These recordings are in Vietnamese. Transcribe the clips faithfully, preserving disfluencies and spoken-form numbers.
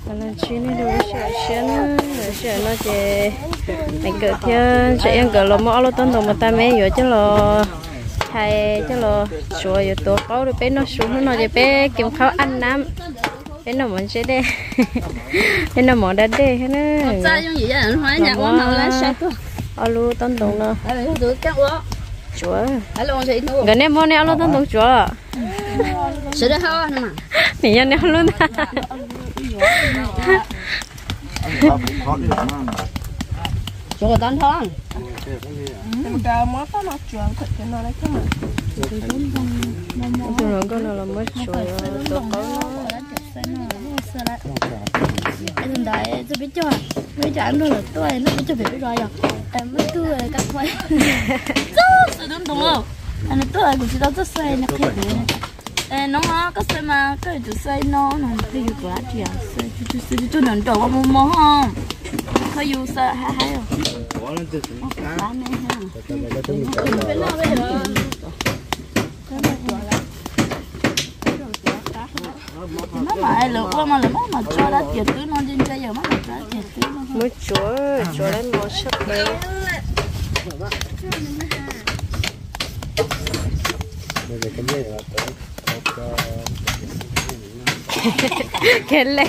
là chỉ này đồ sữa sữa nó sữa nó chỉ mình cỡ theo sẽ ăn cỡ lo mỏ lo tốn đồng mà ta mấy rồi chứ lo hay chứ lo sữa rồi tổ cáo rồi bé nó xuống nó rồi bé kiếm khao ăn nắm bé nó muốn sẽ đê bé nó muốn đắt đê hết nữa nó mỏ alo tốn đồng nó chúa gần đây mua này alo tốn đồng chúa sữa đó thôi mà mình nhận nhau luôn chỗ có tán thon Đào mới có nó chuột thật cái nó đấy không? Tụi nó con nào là mất chuột tụi có anh đại tôi biết chưa? Biết cho anh luôn là tôi nó biết cho biết rồi rồi. Em mới tôi cắt quay. Tôi đúng đúng không? Anh tôi cũng chỉ đâu tôi xây nó cái gì này. Nó mà có xây mà cái chủ xây nó nó cái gì quá chị à? Xây chú chú xây chú nó trộn vào mồm mồm không? Có yêu sợ hay hay không? Có lên từ xuống cá. Nó mà lượt qua mà là mất mà cho đã tiệt cứ non trên cây giờ mất mà cho tiệt cứ nó. mới chúa chúa lên một sắc đấy. Cái lên.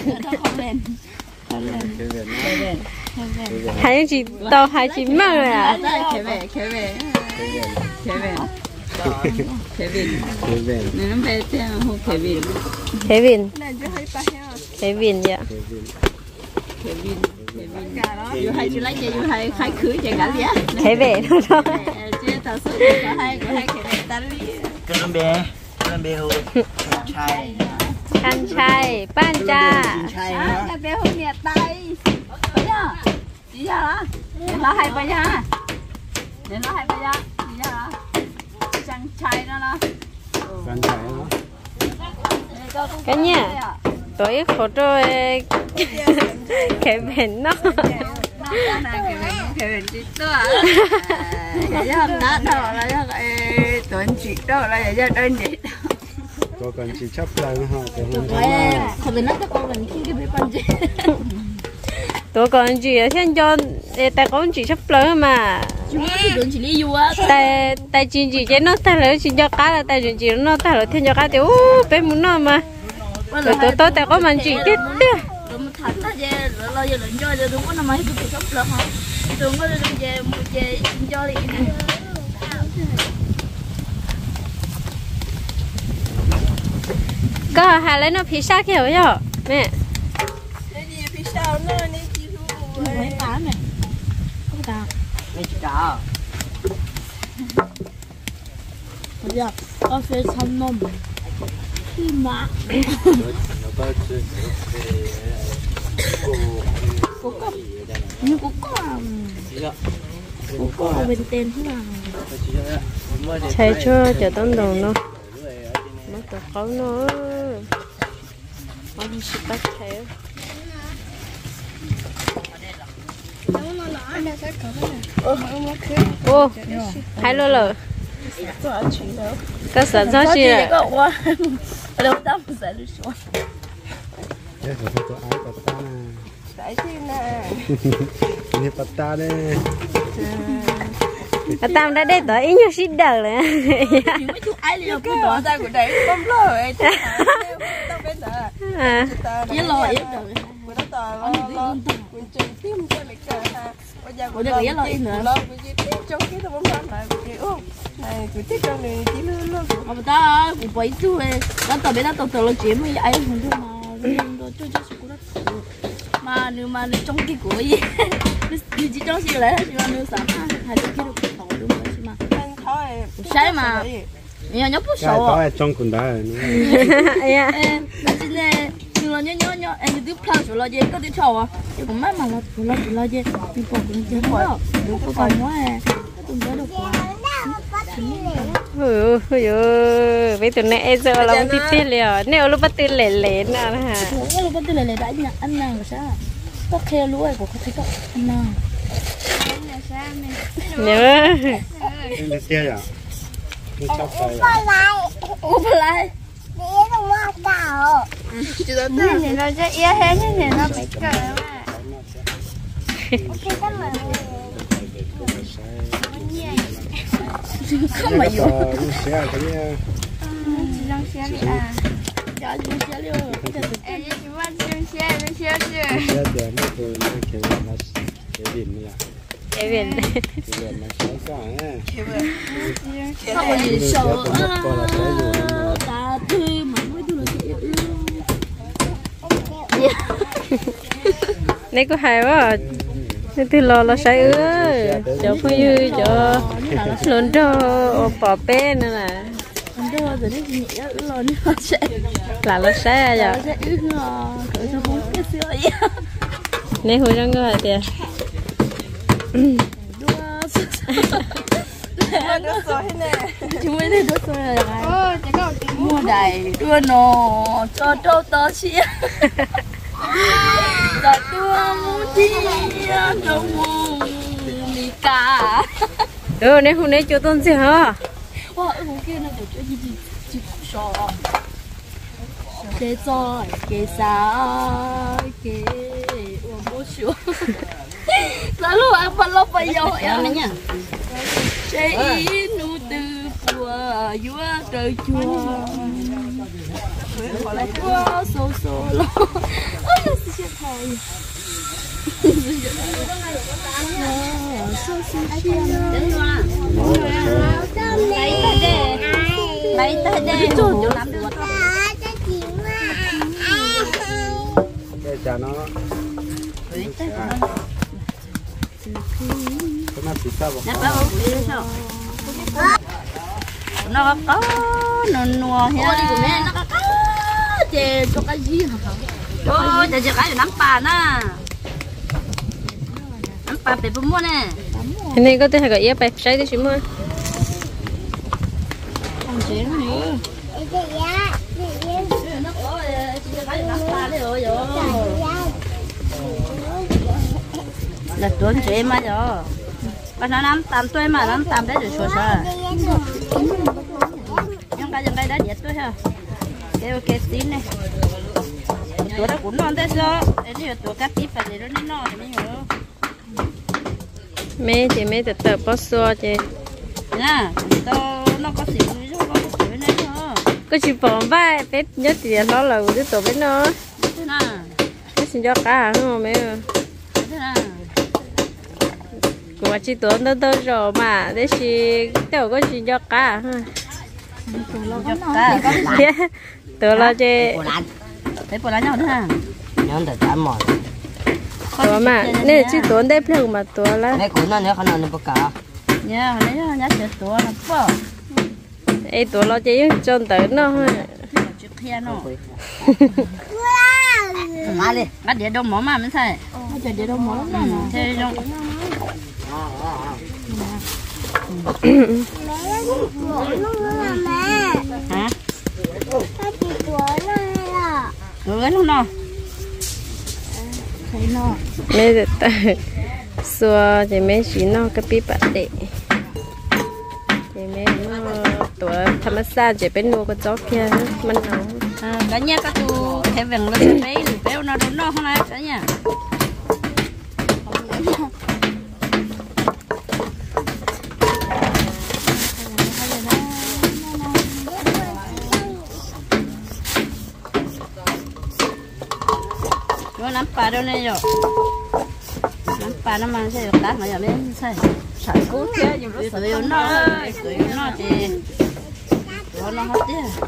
Hai chị tao hai chị mơ rồi à? Khé về, khé về, khé về, khé về, nên nó về theo hồ khé về. Kevin. Kevin vậy. Kevin, Kevin. Yêu hai chị lấy chị yêu hai khai khứ chị cả gì á? Kevin đó. Chị tao số có hai có hai Kevin ta đi. Cái con bé, con bé hồ trai. Anh trai, ban cha. À, cái bé hồ nhẹ tay. Bây giờ, chị giờ đó. Nó hay bây giờ. Nó hay bây giờ. Chị giờ đó. Chàng trai đó đó. Chàng trai đó. Cái nha, tôi khổ rồi cái bên nó. Nó cái bên cái bên chị tôi à. Giờ nó đó là cái tuần chị đó là giờ đơn chị. Có cần chị chấp lại nó hả? Không biết nó có cần khi cái bên con chị. Tôi còn chị ở trên cho tại con chị sắp lớn mà. Tại tại chị chị cái nó ta là chị cho cá là tại chị nó ta là thiên cho cá thì ô bé muốn nó mà. Rồi tôi tôi tại có mình chị chết đấy. Thật là về lo giờ lệnh cho đúng có năm mấy tôi sắp lớn hả? Tôi có về về cho đi. Có hai lấy nó phía xa kiểu vậy mẹ. Cái gì phía sau nó đi chi luôn. Mấy cá mẹ. Không cá. Mấy cá. Bây giờ có phía trong nôm. Khi mà. Cô có. Nhưng cô có. Cô có ở bên tên thế nào? Chạy cho chờ tấn đồng nó. Nó tự khấu nó. Ông sẽ bắt theo. Ô, hai lô lờ. Có sợ sao chị ạ? Đâu tao sẽ đi xuống. Đấy, phải cho ai bắt ta nè. Tại chi nè. Ini bắt ta đấy. À, tao đã đây tới ít nhiều xí đờ rồi. Mấy chú ai liền Cái đó ra của đấy không lo rồi. Tao biết là. À. Với lo ít rồi. Của nó tờ lo lo. Quyền trình tim cho lịch cờ ha. Bây giờ của được với lo ít nữa. Lo của gì tiếp trong cái tao bấm phát lại cái ô. Này của tiếp trong này chỉ luôn luôn. Mà ta cũng quấy chú ấy. Nó tao biết nó tao tao lo chuyện mới ai không thôi mà. Rồi cho cho cô đó. Mà nếu mà trong cái của gì. Như chỉ trong gì lại thì nó sắm hai cái được khẩu đúng rồi mà. Anh thôi. Sai mà. Nhà nhóc bút Cái sổ. đó là trong quần đá này. Dạ. Là chính là nhưng là nhớ nhớ nhớ em tiếp theo chỗ là gì có tiếp theo à? Chứ cũng mấy mà là chỗ là chỗ là gì? Nhưng còn cũng chưa có. Đúng có còn quá à. Tôi nhớ được quá. Ừ, ừ, bây giờ này giờ là một tí liền, nếu lúc bắt tiền lẻ lẻ nào hả? Nếu lúc bắt tiền lẻ lẻ đã nhận ăn nào sao? Có khe lúa của có thấy có ăn nào? Nhớ. Em biết chưa? Nó chấp tay à? Ủa phải lại. Chị đó Nè nè nó sẽ ia hết nè nè nó mấy cái mà. Ok cảm ơn. Không mà vô. Chị đang xe đi à. Cho chị xe đi. Em chị bắt chị xe đi xe đi. Xe để nó từ nó kêu nó cái gì nữa. Cái biển Cái biển nó sai sao á. Không có gì sợ. Ta thư mà mới đưa được. này có hay quá nên từ lò là say ư cho phải dư cho lớn cho bỏ bé nữa nè Đưa rồi đấy chị nhẹ lo nó sẽ là nó say à sẽ ứ nó cỡ cho không cái sữa vậy. này hồi răng có hả chị Đưa rồi nè. Chúng mới thấy đốt rồi là mua đầy đưa nó cho trâu tơ xía. Đã đưa mua chi đâu mua đi cả. ừ này hôm nay cho tôn gì hả Wow, hôm kia nó được cho gì gì gì sò. Thế rồi cái sao cái uống bố sữa. Là lúc ăn bánh lóc bây giờ em nhá. Chạy nụ từ của vua trời chùa. Wow, so so lo. Ôi nó sẽ thay. So so lấy ta để lấy ta để chỗ làm được. Cái cha nó cái nó bị sao vậy? Nó có nó nua hết. Nó có chè cho cái gì hả? Ôi, chè chè cái nắm bà nè. Nắm bà để mua nè. cái này có thể hay có yếp bạch say đi chứ mà Còn chè nó nữa. Nó có chè cái nắm bà đấy rồi rồi. Là tuần chè mà rồi. Bà nó nắm tám tuổi mà nắm tám đấy rồi sao? Nhưng cái cái đấy đẹp tuổi ha. Cái cái tin này. Tuổi đó cũng non thế sao? Cái này tuổi cắt tiếp phải để nó non thì mới nhớ. mẹ chị mẹ tự tự bó xua chị Nè, tao nó có xỉu nữa, có có xỉu này nữa. có chỉ bỏ vai bếp nhất thì nó là cái tổ bếp nó Thế nào? nó xin cho cả không mẹ Thế nào? của chị tổ nó đâu rồi mà đấy chị tiểu có xin cho cả ha Cho cả. tổ là chị Thế bỏ lá nhau thế nào? nhớ từ tám mỏi tổ mà nên chị tổ đẹp lắm mà tổ là này cũng nó nữa không nó bốc cả Nha, lấy nó nhát chết tổ nó bỏ. ấy tổ là chị trôn tới nó ha Chụp kia nó. má đi Bắt đĩa đông mỏ mà mới thấy. Bắt đĩa đông mỏ lắm mà. Thế đông. Hả? Ừ, nó nó. Thấy nó. mẹ tự tự xua chị mẹ chỉ nó cái bí bát đấy chị mẹ nó tổ tham gia chị bên mua cái chó kia mình nấu À, cả nhà các chú thấy vàng lên đấy, béo nó đúng nó không ai cả nhà. Chú nắm pà đâu này rồi. Nắm pà nó mang sẽ được đá mà giờ bên sai. Sải cú kia dùng nó sưởi nó, sưởi nó thì nó nó hết đi.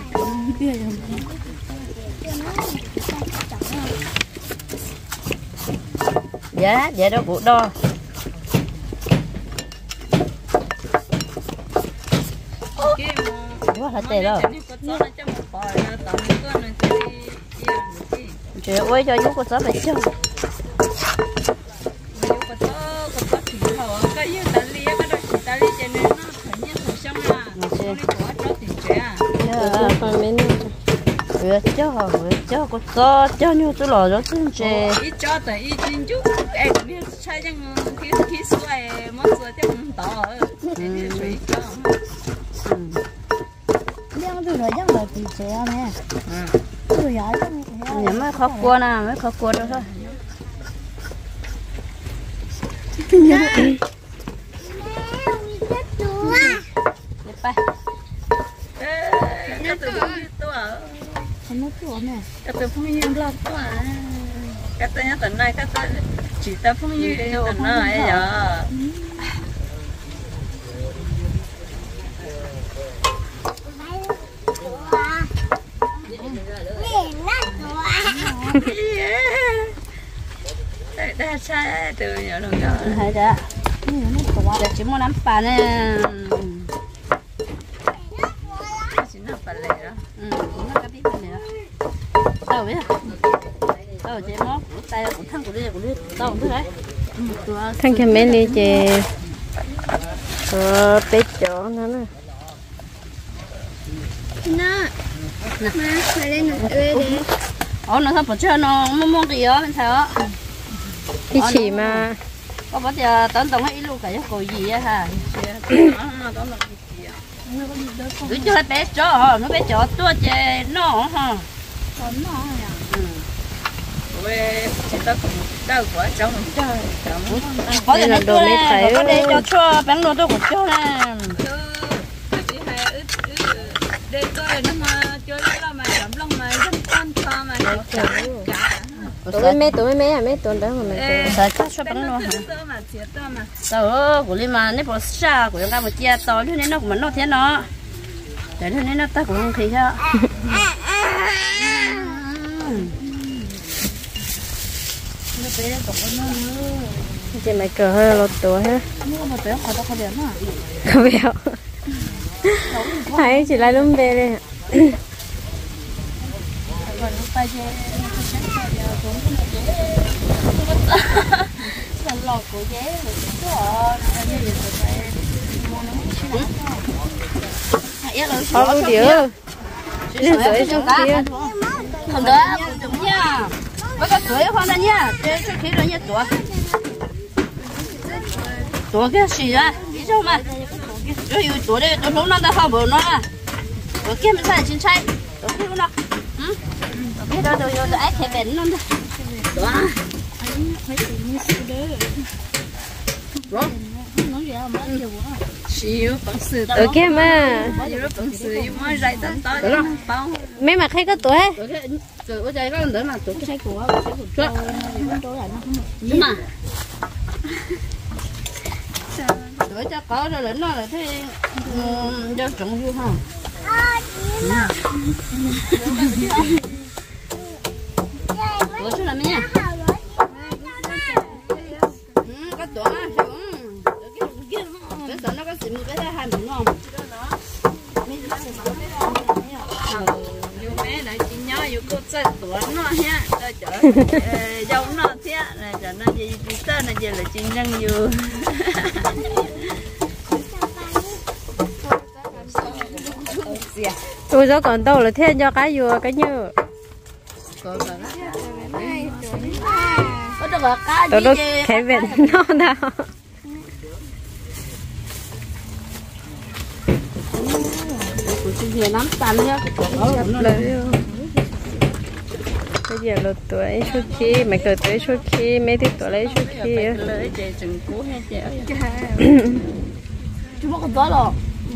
Dạ, dạ đó cũng đo. Quá là tệ đó. Chị ơi cho chú có sớm phải chưa? còn bên Ủa cho hả? Ủa cho có cho cho nhiều tôi lò đó tôi chè. ít cho tới ít chín chút em biết sai chăng khi khi xuôi mất rồi chắc không tỏ cho Hãy subscribe cho nó từ rồi chắc là từ trẻ nè từ nhỏ chắc nhà mới khó qua nè mới khó qua đâu thôi cái từ tôi nó tuổi nè cái từ phong nhiên lắm tôi cái từ nhát tận này cái từ chỉ ta phong nhiên tận này giờ đã sai từ nhỏ rồi đó hay đó giờ chỉ muốn nắm phà nè chỉ nắm phà này đó ừ cũng nó cái biết này đó đâu biết đâu chị móc tay cũng thằng của đi của đi đâu thứ đấy thằng cái mấy đi chị ờ bé chó nó nè nè nè mà lên đây đi ồ nó sao bỏ chơi nó muốn muốn gì đó mình sao đi chỉ mà có bao giờ tấn tổng ấy luôn cả cái cổ gì á ha cứ cho bé chó nó bé chó tua chè nó ha về chỉ ta cũng đau quá cháu mình chơi có thể là đồ mê thấy có để cho cho bán đồ đâu của cho nè đây coi nó mà chơi là mà chấm lòng mà rất con cho mà tụi mấy tụi mấy à mấy tuần đó mà mình sợ chắc cho bán đồ hả tao của linh mà nếu bỏ xa của chúng ta một chia to lúc nên nó cũng nó thế nó để lúc nên nó ta cũng không khí ha chị mày cờ hơi lột tuổi ha không biết thấy chị lại lúng bê đây có luôn điệu lên sưởi trong kia không đó cũng nha với cái sưởi khoan ra nha trên trước khi rồi nha tuổi tuổi cái gì á biết không mà rồi tuổi đây tuổi nó đã không bự nó tuổi kia mình phải chín chay tuổi kia nó ừ cái đó rồi rồi ai thể bền nó tuổi xíu bằng sự tuổi kia mà bằng sự mới dạy tận tới bao mấy mà thấy có tuổi tuổi ở đây có đứa mà tuổi cái của của nhưng mà tuổi cho có rồi đến nó là thế cho trồng vui không tuổi số là mấy nha có tuổi cái tuổi nó có xịn cái thứ hai mình không dù mẹ lại chỉ nhớ dù cô chơi tuổi nó ha chơi chở dâu nó thế là cho nó gì gì tên là gì là chỉ nhân dù tôi đó còn đâu là thêm cho cái vừa cái như tôi đó cái vẹn nó đâu giờ nắm tàn nhá bây giờ là tuổi số khi mày cởi tuổi số khi mấy thứ tuổi lấy số khi lấy chè chừng cú hay chè chú có có rồi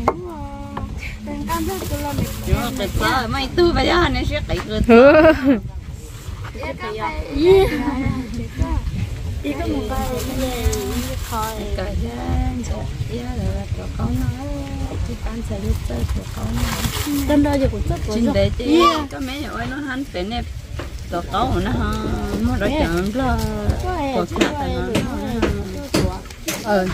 cái phở mày tư bây giờ này sẽ cậy cửa đi có một cái thôi cái giá là cho con nó thì tan sẽ được tới của con tân đây giờ cũng rất chính để chị có mấy nhỏ nó hắn phải nè tổ tố nó nó rồi chọn là của cha nó ờ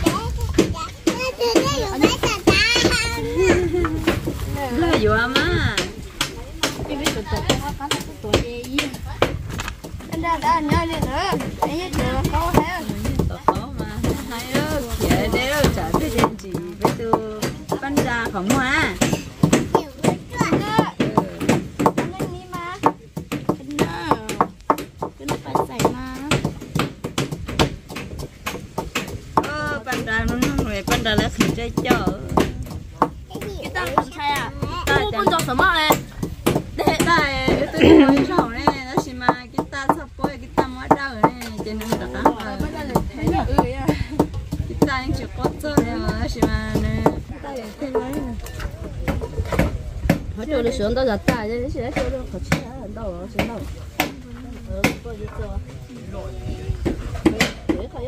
là vừa mà đi biết tụi tụi nó có tụi gì anh ra đã nhớ lên nữa anh nhớ chưa có hết tổ tố mà hay đó dễ đấy đó chả biết tên gì với tôi bán ra không hoa ban đầu là không chơi cho cái tao không thay à ta chả 工作什么嘞？ 对对，对我少嘞，那是嘛，给他差不多给他买到嘞，真能得干嘛？给他应就工作嘞，那是嘛呢？ 我做的上到就大，你现在做的好吃啊，很到了，很到了。呃，过去做。对，可以。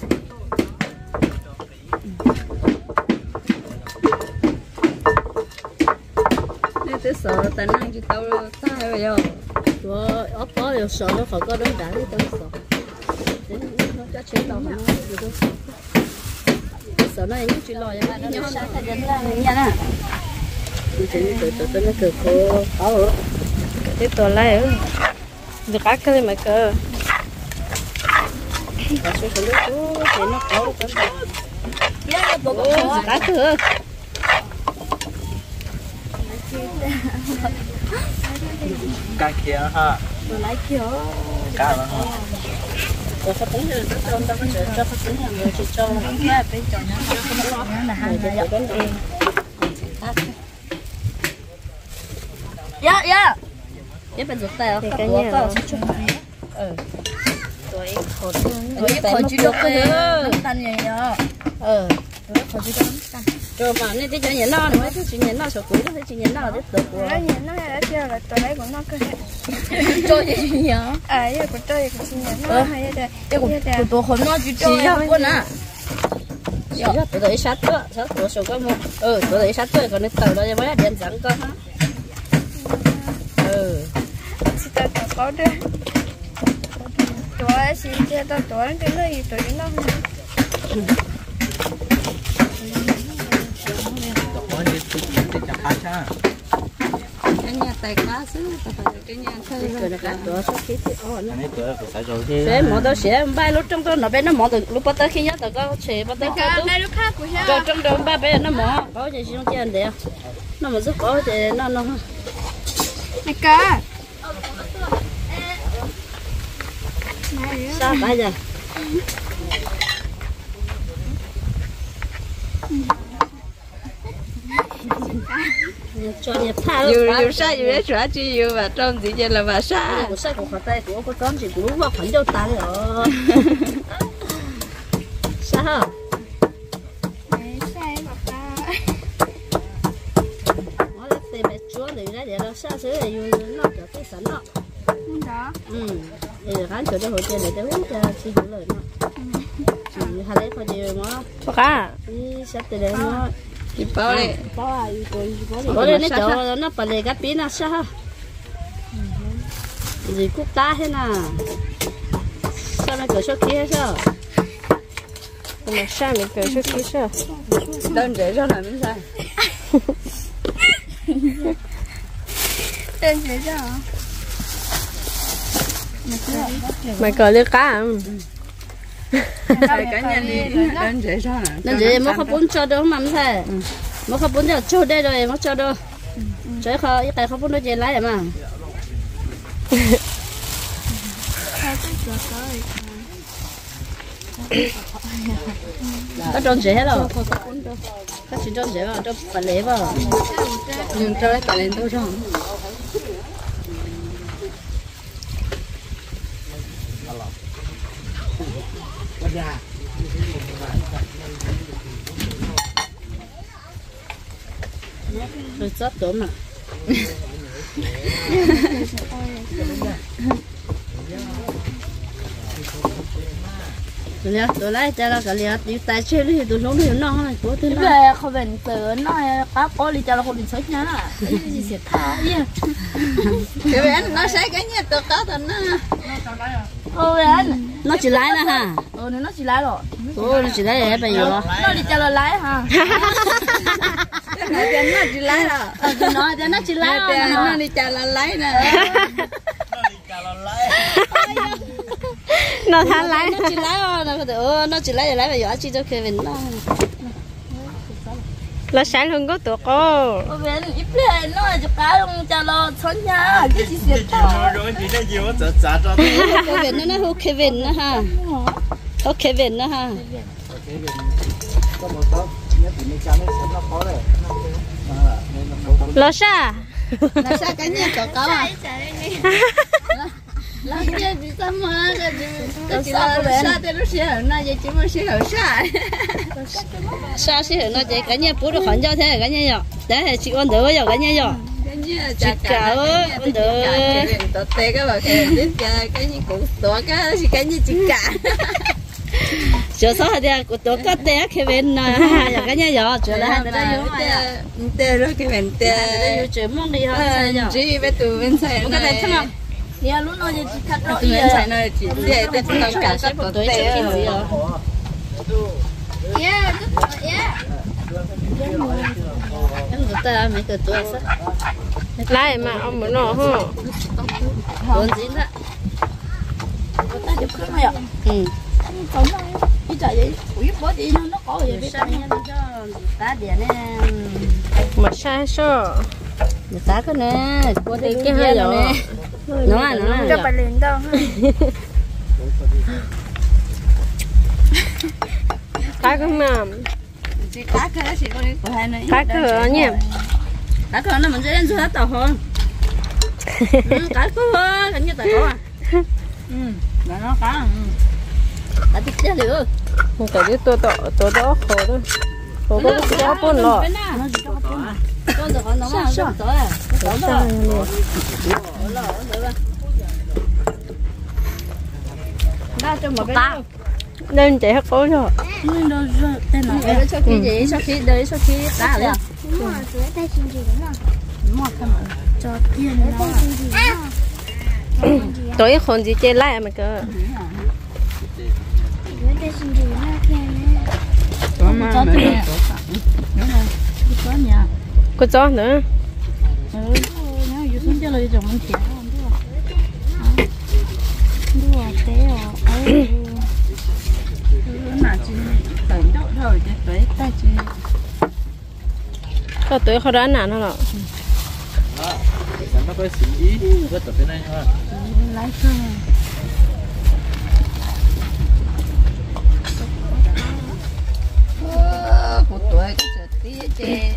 那这手等那就到了，大了哟。 我我包有手都好高都打的都手。cho chế đầu mà sợ nó những chuyện lo vậy mà nó sao cái đến là nha nè từ từ từ từ nó cực khô khó rồi tiếp tục lại được cá cái mà cơ và số số số thì nó khó được cái giá nó bự cá cơ cá kia ha tôi lấy kia cá đó ha rồi phát tính rồi cho người ta có thể cho phát tính rồi chỉ cho nó cái bên trong nó là hàng để dập đến đi dạ dạ cái bên ruột tay cái nhà ừ rồi khổ rồi khổ chỉ được cái nắm tay này đó ừ rồi khổ chỉ được nắm tay rồi mà nên cái chuyện nó nữa cái chuyện nó sổ củi đó cái chuyện nó là tiếp tục rồi cái chuyện nó là chưa là tôi lấy của nó cơ cho gì nhở à cái của tôi cái chuyện nó hay là cái của của tôi hôm nó chỉ cho ra quân à chỉ ra tôi lấy sát nữa sát tôi sổ cái mua ừ tôi lấy sát tôi còn nó tàu đó mới là điện trắng cơ hả ừ chỉ tao tao có đấy tôi xin cho tao tôi cái nơi gì tôi nó cái nhà tài cá xứ, cái nhà thơ rồi cáตัวsố khí thì ổn anh ấy tuổi phải sai rồi chứ sẽ mỏ tao sẽ bay lúc trong tôi nó bên nó mỏ từ lúc bắt tới khi nhớ tao có sẽ bắt tới cái đây lúc khác của nhau cho trong đầu ba bên nó mỏ có gì không chơi được nó mà giúp có thì nó nó này cá sao bây giờ cho nhập tha dù dù sao dù đấy xóa chi dù mà trong thì là bà sa của sai của họ tay của có con gì cũng lúc vào phản châu tay rồi sao hả sai mà ta nó lấy tiền mẹ chúa thì ra để nó sao xứ thì nó cho cái sẵn đó đó ừ thì khán cho cho hội tiền để uống cho xin hiểu lời nó chỉ hai lấy coi gì mà có cá đi sắp từ đây nó thì bao đấy có đây nó cho nó phải lấy cái pin nó sao gì cúc ta thế nào sao nó cửa số kia sao mà sao mình cười chút kia sao đơn giản cho là mình sai đơn giản cho mày cười lấy cá à cái cá nhân đi đơn giản cho là nên vậy mà không muốn cho đâu mà mình thấy mà không muốn cho cho đây rồi mà cho đâu chơi khó cái không muốn nó chơi lái mà có tròn dễ rồi có chuyện tròn dễ vào cho phải lấy vào nhưng cho lấy cả lên tôi cho rồi sắp tổ mà rồi tôi lấy cho nó cả liệt đi tay chơi đi tôi sống đi nó này của tôi về không về từ nó cá có đi cho nó không đi sấy nhá cái gì sẽ tha cái bé nó sấy cái nhá từ cá từ nó ô anh nó chỉ lái nè ha ừ nó chỉ lái rồi ô nó chỉ lái để bây giờ nó đi cho nó lái ha nó chỉ lái rồi nó nó chỉ lái nó đi cho nó lái nè nó thả lái nó chỉ lái nó có thể nó chỉ lái để lái bây giờ chỉ cho Kevin nó nó sáng hơn có tụi cô ô bé ít lên nó cho cá luôn cho nó sống nha cái gì sẽ tha rồi chị nó nhiều nó chả cho Kevin nó nó hú Kevin nó ha hú Kevin nó ha lo sa là sao cái nhà có có à là cái gì sao mà cái chỉ là sao thì nó sẽ ở nơi chỉ mới sẽ ở sao sao sẽ ở nơi chỉ cái nhà bố được khoản cho thế cái nhà rồi đấy là chị con đỡ rồi cái nhà rồi chị cả con đỡ tao tê cái bảo cái đến cái như cũng tổ cái cái như chị cả chỗ số thì của tổ cái tê cái bên này cái nhà rồi chỗ là người ta dùng tê rồi cái bên tê dùng món đi thôi chỉ biết từ bên xài cái này thế nào nhà lúc nào chỉ cắt từ bên xài này chỉ để để tao cả cái tổ tê rồi yeah yeah em người ta mấy cái tuổi sao lại mà ông muốn nó hả bốn chín đó ta chụp cái này ạ ừ còn nó cái trời vậy ui bố đi nó nó có gì biết sao nha cho ta điện nè mà sai sao người ta cái nè cô đi cái hơi rồi nó à nó cho bà liền đâu cá cái mà chỉ cá cái chỉ có đi của hai này cá cái ở nhỉ cá cái nó mình sẽ lên xuống hết tàu hơn cá cái hơn hình như tại có à ừ là nó cá đã thích chết được không phải đi tôi đó tôi đó khổ đó khổ có cái đó bún lò nó chỉ có bún con được nó mà không tới à tới rồi đa cho một cái nên chạy hết cố rồi nên đâu tên nào vậy sau khi gì sau khi đời sau khi đá rồi đúng rồi dưới tay xin gì đúng không đúng rồi không cho tiền nó tối còn gì chơi lại mà cơ dưới tay xin gì nó khen nè cho tiền có nhà có chó nữa ừ nó dưới xuống chơi lời chồng mình chả không biết đúng rồi té rồi mà chỉ tỉnh độ thôi chứ tới ta chỉ có tốiเขาร้านนานเท่าไหร่ nó có xí rất tập bên này ha lái xe của tuổi cái chợ tí chè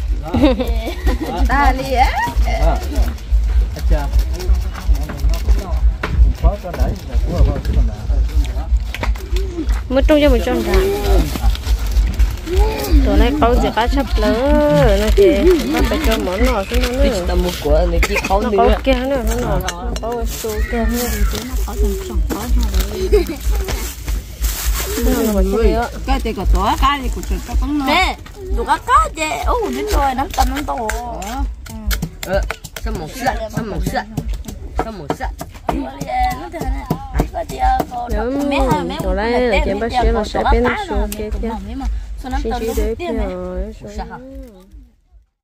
ta li á अच्छा khó cho đấy là của họ chứ còn là mất trong cho mình cho ra tối nay câu gì cá chép lớn nó kì nó phải cho món nọ xuống nó nữa tầm một của này kia khó nó có kia nữa nó nọ nó có su kia nữa nó có thành sòng có nó mà chơi á cái thì có tuổi cái thì của chợ có con nó nè đủ cá cá chứ ô đến rồi nắm tầm nắm tổ ờ sao một sợi sao một sợi sao một sợi nó thế này có gì có mấy hai mấy tối nay là chém bát xíu là sẽ bên su kia kia mà xí xí đấy kia rồi